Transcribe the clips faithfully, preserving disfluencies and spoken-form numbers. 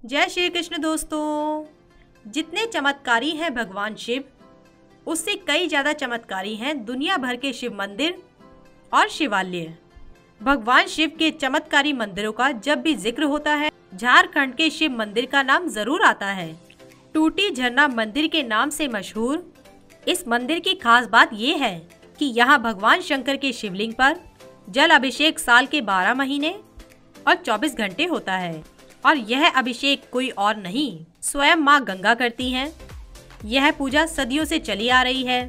जय श्री कृष्ण दोस्तों। जितने चमत्कारी हैं भगवान शिव, उससे कई ज़्यादा चमत्कारी हैं दुनिया भर के शिव मंदिर और शिवालय। भगवान शिव के चमत्कारी मंदिरों का जब भी जिक्र होता है, झारखंड के शिव मंदिर का नाम जरूर आता है। टूटी झरना मंदिर के नाम से मशहूर इस मंदिर की खास बात ये है कि यहाँ भगवान शंकर के शिवलिंग पर जल अभिषेक साल के बारह महीने और चौबीस घंटे होता है और यह अभिषेक कोई और नहीं, स्वयं माँ गंगा करती हैं। यह पूजा सदियों से चली आ रही है।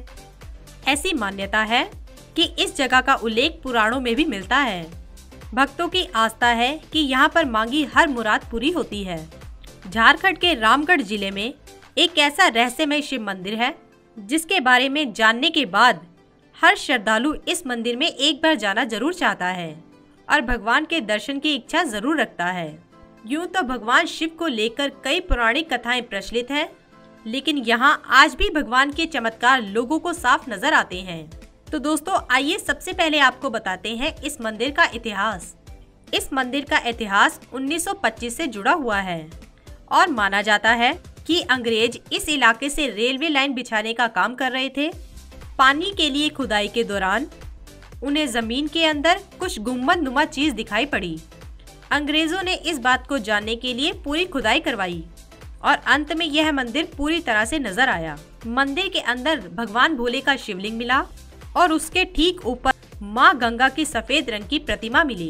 ऐसी मान्यता है कि इस जगह का उल्लेख पुराणों में भी मिलता है। भक्तों की आस्था है कि यहाँ पर मांगी हर मुराद पूरी होती है। झारखंड के रामगढ़ जिले में एक ऐसा रहस्यमय शिव मंदिर है जिसके बारे में जानने के बाद हर श्रद्धालु इस मंदिर में एक बार जाना जरूर चाहता है और भगवान के दर्शन की इच्छा जरूर रखता है। यूं तो भगवान शिव को लेकर कई पौराणिक कथाएं प्रचलित हैं, लेकिन यहाँ आज भी भगवान के चमत्कार लोगों को साफ नजर आते हैं। तो दोस्तों आइए सबसे पहले आपको बताते हैं इस मंदिर का इतिहास। इस मंदिर का इतिहास उन्नीस सौ पच्चीस से जुड़ा हुआ है और माना जाता है कि अंग्रेज इस इलाके से रेलवे लाइन बिछाने का काम कर रहे थे। पानी के लिए खुदाई के दौरान उन्हें जमीन के अंदर कुछ गुम्बद नुमा चीज दिखाई पड़ी। अंग्रेजों ने इस बात को जानने के लिए पूरी खुदाई करवाई और अंत में यह मंदिर पूरी तरह से नजर आया। मंदिर के अंदर भगवान भोले का शिवलिंग मिला और उसके ठीक ऊपर माँ गंगा की सफेद रंग की प्रतिमा मिली।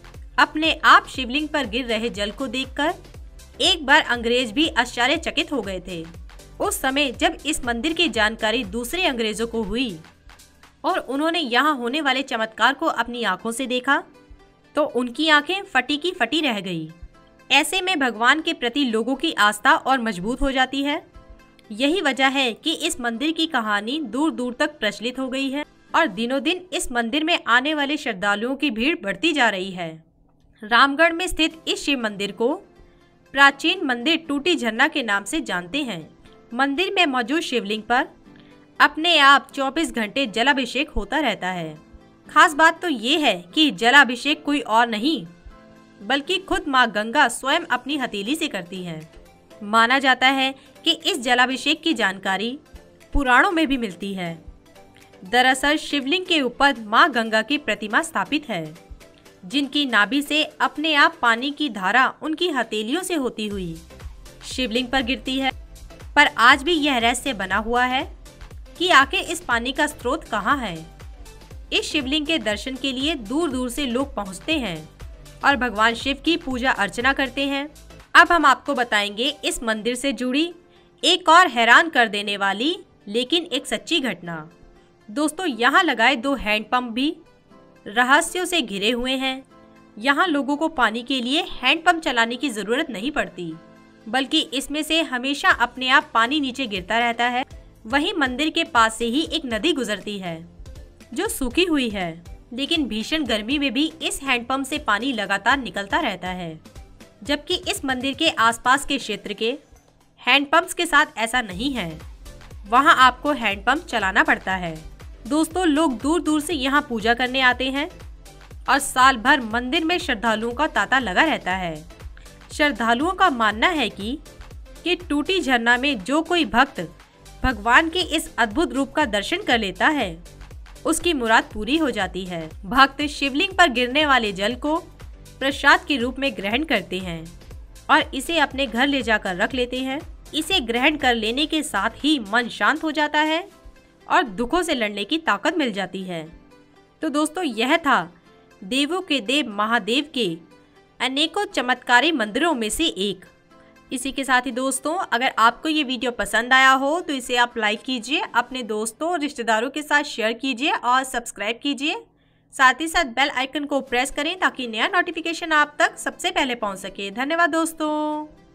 अपने आप शिवलिंग पर गिर रहे जल को देखकर एक बार अंग्रेज भी आश्चर्यचकित हो गए थे। उस समय जब इस मंदिर की जानकारी दूसरे अंग्रेजों को हुई और उन्होंने यहाँ होने वाले चमत्कार को अपनी आंखों से देखा तो उनकी आंखें फटी की फटी रह गई। ऐसे में भगवान के प्रति लोगों की आस्था और मजबूत हो जाती है। यही वजह है कि इस मंदिर की कहानी दूर दूर तक प्रचलित हो गई है और दिनों दिन इस मंदिर में आने वाले श्रद्धालुओं की भीड़ बढ़ती जा रही है। रामगढ़ में स्थित इस शिव मंदिर को प्राचीन मंदिर टूटी झरना के नाम से जानते हैं। मंदिर में मौजूद शिवलिंग पर अपने आप चौबीस घंटे जलाभिषेक होता रहता है। खास बात तो ये है कि जलाभिषेक कोई और नहीं बल्कि खुद माँ गंगा स्वयं अपनी हथेली से करती है। माना जाता है कि इस जलाभिषेक की जानकारी पुराणों में भी मिलती है। दरअसल शिवलिंग के ऊपर माँ गंगा की प्रतिमा स्थापित है, जिनकी नाभि से अपने आप पानी की धारा उनकी हथेलियों से होती हुई शिवलिंग पर गिरती है। पर आज भी यह रहस्य बना हुआ है कि आखिर इस पानी का स्रोत कहाँ है। इस शिवलिंग के दर्शन के लिए दूर दूर से लोग पहुँचते हैं और भगवान शिव की पूजा अर्चना करते हैं। अब हम आपको बताएंगे इस मंदिर से जुड़ी एक और हैरान कर देने वाली लेकिन एक सच्ची घटना। दोस्तों यहाँ लगाए दो हैंडपंप भी रहस्यों से घिरे हुए हैं। यहाँ लोगों को पानी के लिए हैंडपंप चलाने की जरूरत नहीं पड़ती, बल्कि इसमें से हमेशा अपने आप पानी नीचे गिरता रहता है। वहीं मंदिर के पास से ही एक नदी गुजरती है जो सूखी हुई है, लेकिन भीषण गर्मी में भी इस हैंडपंप से पानी लगातार निकलता रहता है। जबकि इस मंदिर के आसपास के क्षेत्र के हैंडपंप्स के साथ ऐसा नहीं है, वहां आपको हैंडपंप चलाना पड़ता है। दोस्तों लोग दूर दूर से यहाँ पूजा करने आते हैं और साल भर मंदिर में श्रद्धालुओं का तांता लगा रहता है। श्रद्धालुओं का मानना है कि, कि टूटी झरना में जो कोई भक्त भगवान के इस अद्भुत रूप का दर्शन कर लेता है उसकी मुराद पूरी हो जाती है। भक्त शिवलिंग पर गिरने वाले जल को प्रसाद के रूप में ग्रहण करते हैं और इसे अपने घर ले जाकर रख लेते हैं। इसे ग्रहण कर लेने के साथ ही मन शांत हो जाता है और दुखों से लड़ने की ताकत मिल जाती है। तो दोस्तों यह था देवों के देव महादेव के अनेकों चमत्कारी मंदिरों में से एक। इसी के साथ ही दोस्तों अगर आपको ये वीडियो पसंद आया हो तो इसे आप लाइक कीजिए, अपने दोस्तों और रिश्तेदारों के साथ शेयर कीजिए और सब्सक्राइब कीजिए। साथ ही साथ बेल आइकन को प्रेस करें ताकि नया नोटिफिकेशन आप तक सबसे पहले पहुंच सके। धन्यवाद दोस्तों।